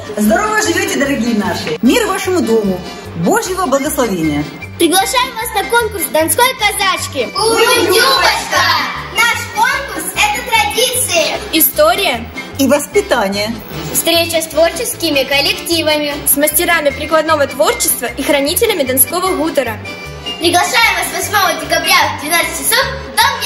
Здорово живете, дорогие наши! Мир вашему дому! Божьего благословения! Приглашаем вас на конкурс Донской казачки. Улюбочка! Наш конкурс – это традиции, история и воспитание. Встреча с творческими коллективами, с мастерами прикладного творчества и хранителями Донского хутора. Приглашаем вас 8 декабря в 12 часов в Дом